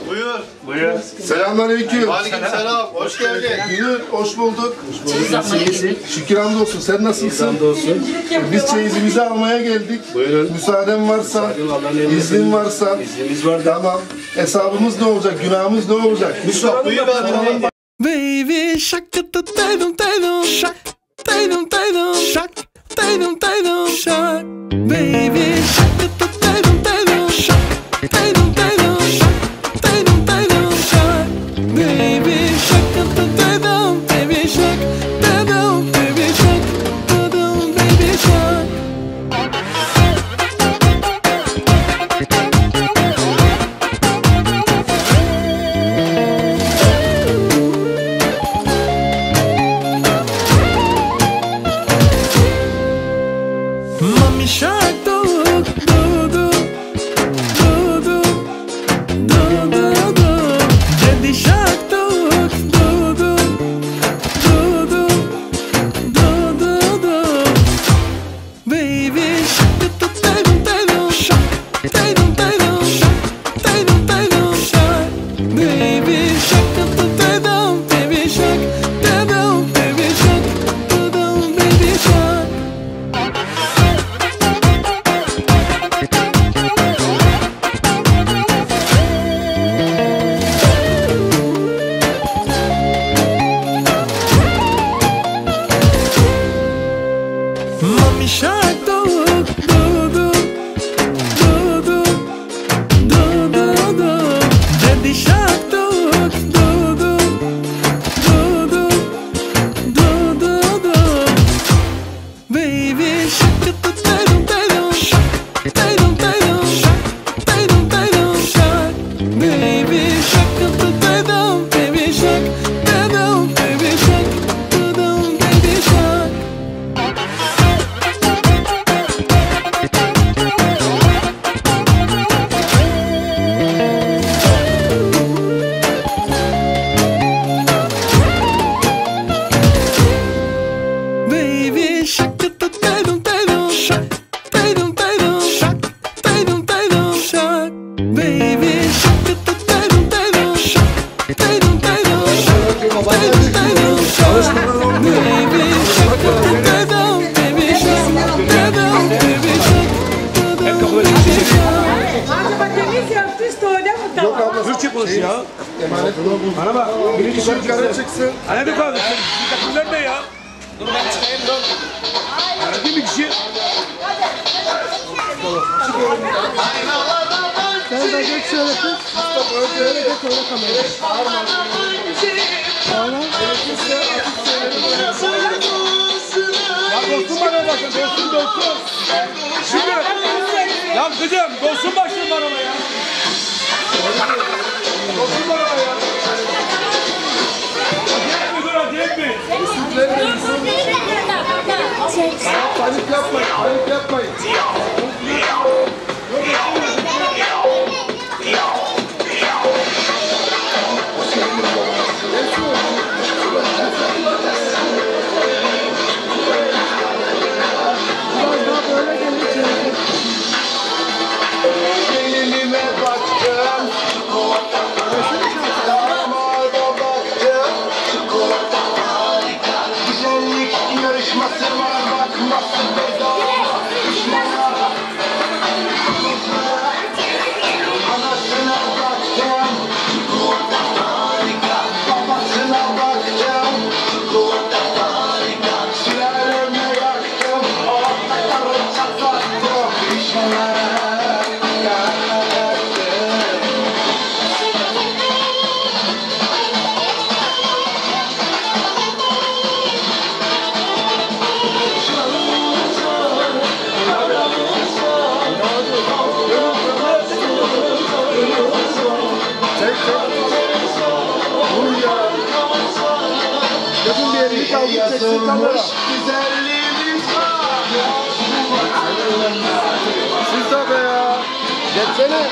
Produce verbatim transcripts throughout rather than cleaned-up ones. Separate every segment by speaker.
Speaker 1: Buyur.
Speaker 2: Buyur.
Speaker 3: Selamünaleyküm.
Speaker 1: Aleykümselam. Hoş geldin.
Speaker 3: Buyur, hoş bulduk.
Speaker 2: Hoş bulduk. Nasılsın?
Speaker 3: Şükür hamdolsun. Sen nasılsın?
Speaker 2: Hamdolsun.
Speaker 3: Biz çeyizimizi almaya geldik.
Speaker 2: Buyurun.
Speaker 3: Müsaaden varsa, iznin varsa.
Speaker 2: İznimiz var.
Speaker 3: Tamam. Hesabımız ne olacak? Günahımız ne olacak?
Speaker 1: Mustafa buyur ben.
Speaker 4: Baby shark da da da dum da dum shark da dum da dum shark da dum da dum shark baby shark da da da dum da dum shark da dum da dum shark da dum da dum shark baby shark da da da dum baby shark da dum baby shark da dum baby shark. Mommy shark do do do do do do do do. Daddy shark do do do do do do do do. Baby shark do do do do do shark do do do shark do do do shark. Baby shark do do do baby shark do do baby shark do do baby shark. Mommy shark do do do do do do do do. Daddy shark do do do do do do do do. Baby shark do do do do shark do do do shark do do do shark. Baby shark do do do baby shark do do baby shark do do baby shark. Baby shark do do do do shark do do do shark do do do shark. Baby shark do do do do shark do do do shark do do do shark. Baby shark do do do baby shark do do baby shark do do baby shark.
Speaker 5: Acaba temiz yaptı işte öyle mi tamam?
Speaker 2: Türkçe konuş ya.
Speaker 3: Emanet
Speaker 2: Bana bak. Birinci
Speaker 3: Dışarı yukarı çıksın.
Speaker 2: Hani bir kaldı. Bir takım verme ya. Dur ben çıkayım dur. Hadi bir kişi.
Speaker 5: Sen de geç şöyle kız. Öyle geç öyle kamerayı.
Speaker 2: Ya dostum bana bakın. Dostum dostum. Şimdi. Ya kızım dostum başlayın bana ya. Dostum bana ya. Acayip mi dur acayip mi?
Speaker 3: Panik yapmayın, panik yapmayın.
Speaker 1: Elime baktım. Damada baktım. Güzellik yarışması var, bakması bedava. Düşmana. Anasına baktım. Babasına baktım. Sülaleme yaktım. Ortaları çatlattım. Düşmana.
Speaker 3: Yakın bir yere ilk al gideceksin kamera.
Speaker 1: Güzelliğimiz var.
Speaker 3: Siz de be ya. Geçsene.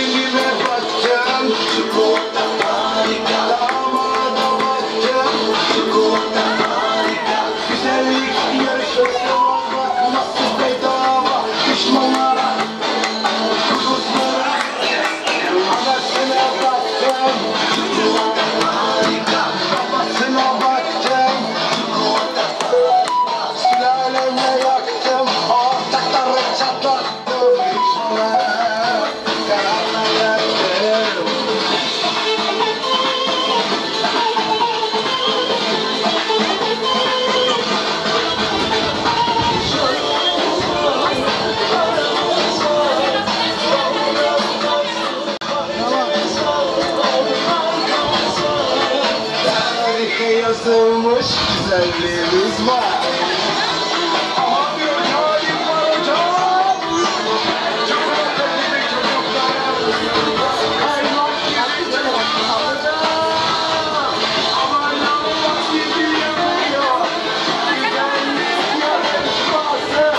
Speaker 1: Kendime baktım. Damada baktım. kaderine yazılmış güzelliğimiz var. Ama bir halim var hocam. Çok önemli çocuklar. Hayvan gibi alacağım. Ama lavuk gibi yapıyor. Güzellik yarışması.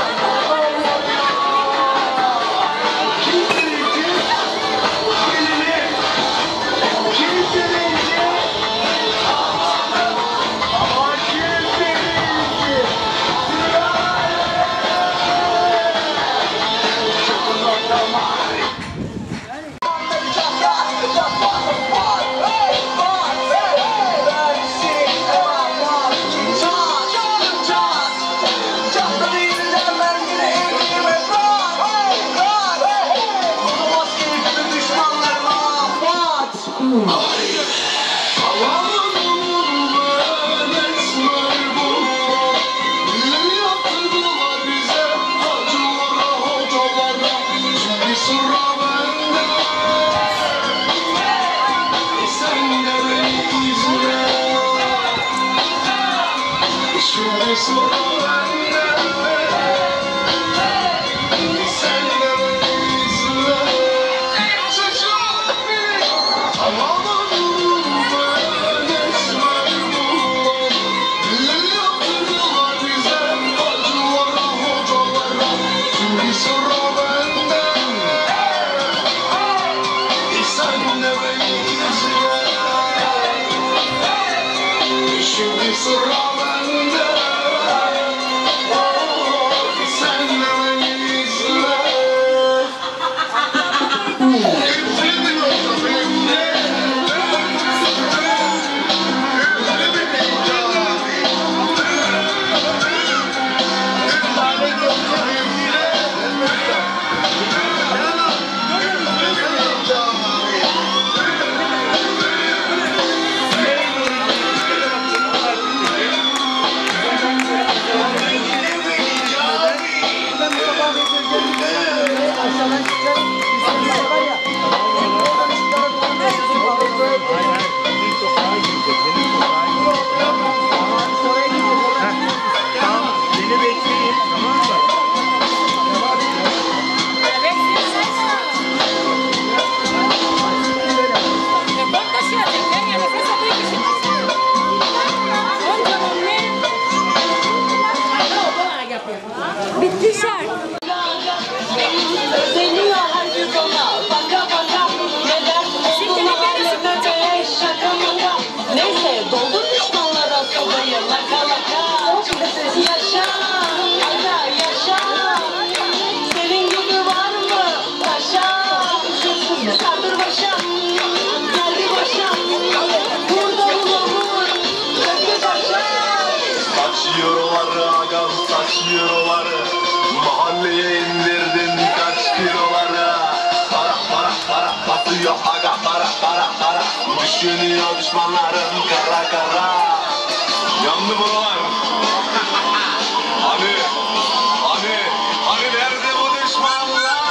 Speaker 6: Bitti şart. Özeniyor herkes ona. Baka baka. Neden olduğunu halime be. Şaka maka. Neyse doldur düşmanlara sobayı. Laka laka. Yaşa. Aga yaşa. Senin gibi var mı? Taşa. Sardır başa. Geldi başa. Burada ulamur. Dökü başa.
Speaker 1: Saç euroları agam, saç euroları. Mahalleye indirdin kaç kiloları. Para para para basıyor aga, para para para. Düşünüyor düşmanlarım kara kara. Yandı buralar. Hani hani hani nerede bu düşmanlar?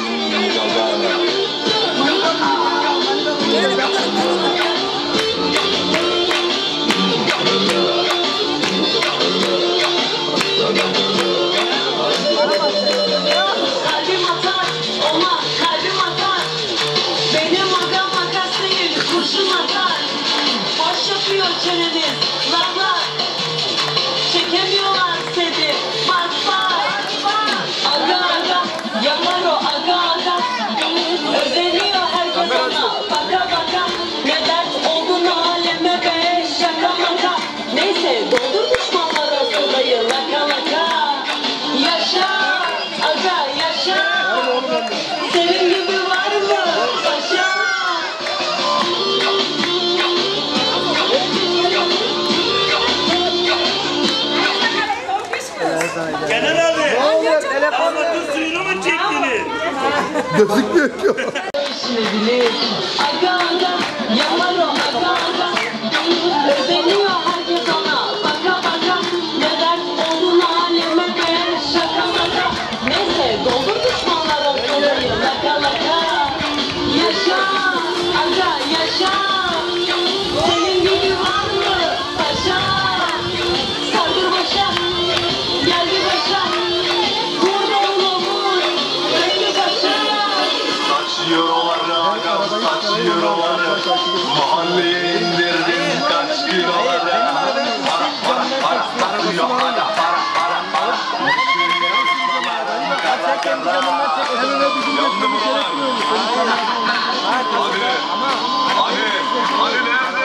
Speaker 6: Kalbim atar, ona kalbim atar. Benim agam makas değil, kurşun atar. Boş yapıyor çeneniz, lahlar. Çekemiyorlar seni, bak bak. Aga aga, yanar o aga aga. Özeniyor herkes ona, baka baka. Ne dert olduğunu aleme be, şaka maka. Neyse doldur düşmanlara sobayı, laka laka. Yaşa, aga yaşa. Senin gibi var mı paşa?
Speaker 7: Kenan abi, anlatın suyunu mu çektiniz?
Speaker 3: Gözükmüyor ki.
Speaker 6: Bilir. Aga aga, yanar o aga aga. Özeniyor herkes ona, baka baka. Ne dert olduğunu aleme be, şaka maka. Neyse doldur düşmanlara sobayı, laka laka. Yaşa, aga yaşa. Senin gibi var mı
Speaker 1: euroları. Mahalleye indirdim kaç kiloları. Para para para para yok hala para para para. Yandı buralar. Hadi hadi hadi nerede